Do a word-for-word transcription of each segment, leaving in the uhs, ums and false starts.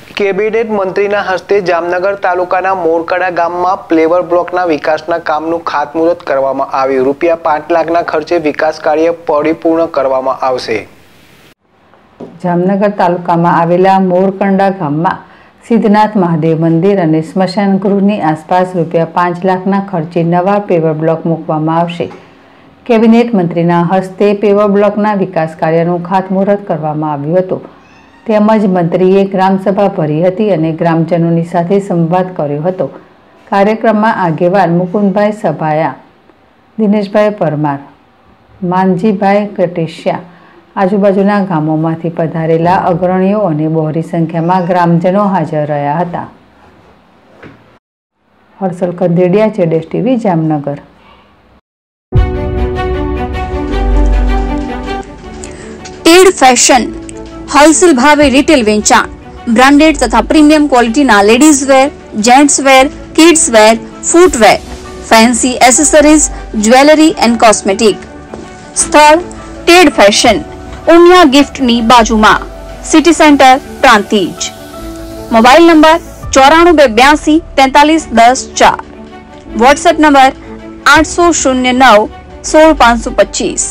Cabinet મંત્રીના હસ્તે જામનગર તાલુકાના મોરકડા ગામમાં પ્લેવર બ્લોકના વિકાસના કામનું ખાતમુહૂર્ત કરવામાં આવ્યું. રૂપિયા પાંચ લાખના ખર્ચે વિકાસ કાર્ય પરિપૂર્ણ કરવામાં આવશે. જામનગર તાલુકામાં આવેલા મોરકંડા ગામમાં સિદ્ધનાથ મહાદેવ મંદિર અને સ્મશાન ગૃહની આસપાસ રૂપિયા પાંચ લાખના ખર્ચે નવા પેવર બ્લોક મૂકવામાં આવશે. કેબિનેટ મંત્રીના હસ્તે પેવર બ્લોકના વિકાસ કાર્યનું ખાતમુહૂર્ત કરવામાં આવ્યું હતું. તેમજ મંત્રીએ ગ્રામસભા ભરી હતી અને ગ્રામજનોની સાથે સંવાદ કર્યો હતો. કાર્યક્રમમાં આગેવાન મુકુંદભાઈ સભાયા, દિનેશભાઈ પરમાર, માનજીભાઈ કટેશિયા, આજુબાજુના ગામોમાંથી પધારેલા અગ્રણીઓ અને બહોળી સંખ્યામાં ગ્રામજનો હાજર રહ્યા હતા. હર્ષલ કંદેડિયા, જેડેશ TV, Jamnagar. Ted fashion wholesale ભાવે રિટેલ વેચાણ, બ્રાન્ડેડ તથા પ્રીમિયમ ક્વોલિટીના ladies wear, gents wear, kids wear, footwear, fancy accessories, jewellery and cosmetic. સ્થળ ટેડ ફેશન, ઉમિયા ગિફ્ટની બાજુમાં, city centre, Prantij. Mobile number ચોરાણું બે બ્યાસી તેતાલીસ દસ ચાર. વોટ્સએપ નંબર આઠસો શૂન્ય નવ સોળ પાંચસો પચીસ.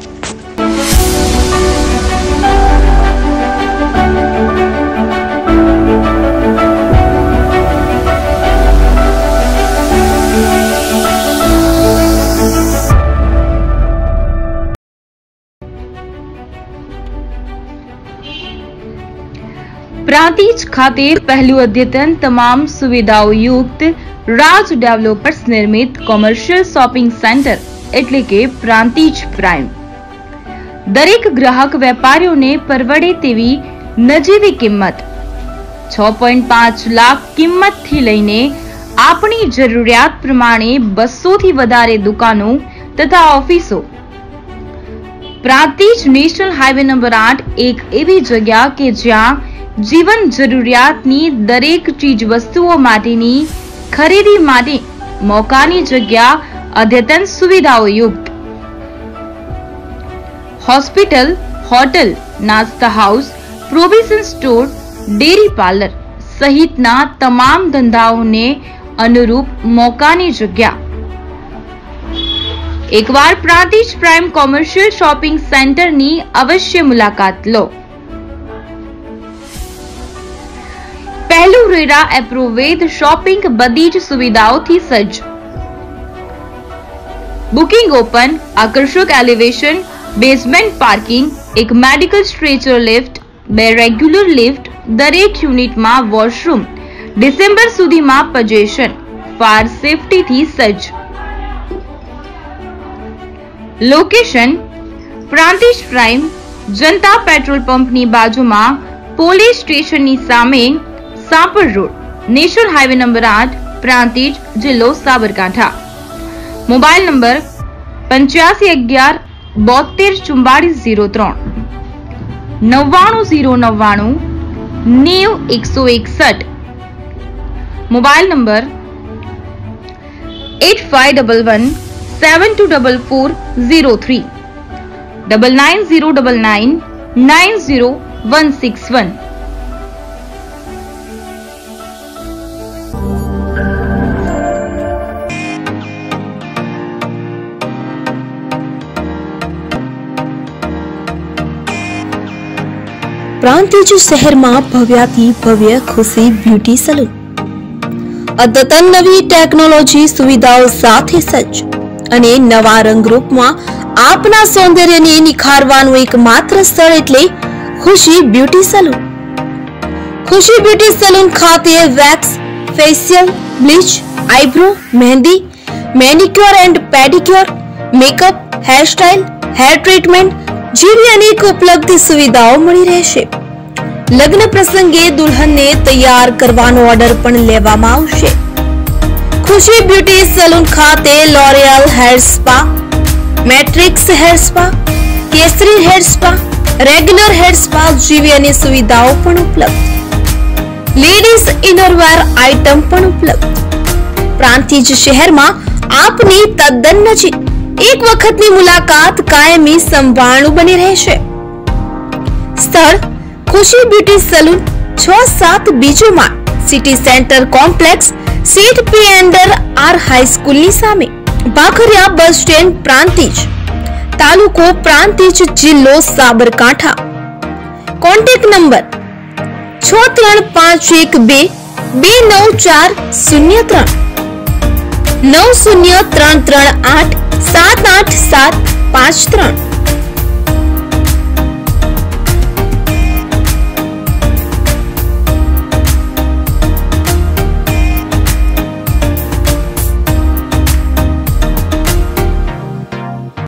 પ્રાંતિજ ખાતે પહેલું અદ્યતન તમામ સુવિધાઓ યુક્ત રાજ ડેવલપર્સ નિર્મિત કોમર્શિયલ શોપિંગ સેન્ટર એટલે કે પ્રાંતિજ પ્રાઇમ. દરેક ગ્રાહક વેપારીઓને પરવડે તેવી નજીવી કિંમત, છ પોઈન્ટ પાંચ લાખ કિંમતથી લઈને આપણી જરૂરિયાત પ્રમાણે બસો થી વધારે દુકાનો તથા ઓફિસો. પ્રાંતિજ નેશનલ હાઈવે નંબર આઠ એક એવી જગ્યા કે જ્યાં જીવન જરૂરિયાતની દરેક ચીજ વસ્તુઓ માટેની ખરીદી માટે મોકાની જગ્યા, અદ્યતન સુવિધાઓ યુક્ત હોસ્પિટલ, હોટલ, નાસ્તા house, provision store, dairy parlour સહિતના તમામ ધંધાઓને અનુરૂપ મોકાની જગ્યા. એકવાર પ્રાંતિજ પ્રાઇમ કોમર્શિયલ શોપિંગ સેન્ટરની અવશ્ય મુલાકાત લો. પહેલું રેરા એપ્રુવેદ શોપિંગ બધી જ સુવિધાઓથી સજ્જ. બુકિંગ ઓપન, આકર્ષક એલિવેશન, બેઝમેન્ટ પાર્કિંગ, એક મેડિકલ સ્ટ્રેચર લિફ્ટ, બે રેગ્યુલર લિફ્ટ, દરેક યુનિટમાં વોશરૂમ, ડિસેમ્બર સુધીમાં પજેશન, ફાયર સેફટીથી સજ્જ. Location Prantij prime, Janata petrol પંપની બાજુમાં, પોલીસ સ્ટેશનની સામે, Sapar road, national highway number આઠ, પ્રાંતિજ, જિલ્લો સાબરકાંઠા. મોબાઈલ નંબર પંચ્યાસી અગિયાર બોતેર ચુમ્બાળીસ ઝીરો ત્રણ, નવ્વાણું ઝીરો નવ્વાણું નેવ એકસો એકસઠ. Mobile number eight five double one seven two double four zero three, double nine zero double nine nine zero one six one. Prantij શહેરમાં ભવ્યાથી ભવ્ય ખુશી બ્યુટી સલૂન અદ્યતન નવી ટેકનોલોજી સુવિધાઓ સાથે સજ્જ અને નવા રંગરૂપમાં આપના સૌંદર્યને નિખારવાનું એકમાત્ર સ્થળ એટલે Khushi beauty salon. Khushi beauty salon ખાતે wax, facial, bleach, eyebrow, mehndi, manicure and pedicure, makeup, hairstyle, hair treatment જેવી અનેક ઉપલબ્ધ સુવિધાઓ મળી રહેશે. લગ્ન પ્રસંગે દુલ્હનને તૈયાર કરવાનો ઓર્ડર પણ લેવામાં આવશે. ખુશી બ્યુટી સલૂન ખાતે L'Oreal hair spa, Matrix hair spa, Kesari hair spa, regular hair spa જેવી અનેક સુવિધાઓ પણ ઉપલબ્ધ. લેડીઝ ઇનરવેર આઇટમ પણ ઉપલબ્ધ. પ્રાંતિજ શહેરમાં આપની તદ્દન નજીક એક વખતની મુલાકાત કાયમી સંભાળનું બની રહેશે. સ્થળ ખુશી બ્યુટી સલૂન, छ सात बीजो माळ सिटी सेंटर कॉम्प्लेक्स सीट पी अंडर आर हाईस्कूल ની સામે ભાખરિયા બસ સ્ટેન્ડ પ્રાંતિજ તાલુકો પ્રાંતિજ જિલ્લો સાબરકાંઠા કોન્ટેક્ટ નંબર छ ત્રણ પાંચ એક બે બે નવ ચાર શૂન્ય ત્રણ નવ શૂન્ય ત્રણ ત્રણ આઠ સાત આઠ સાત પાંચ ત્રણ।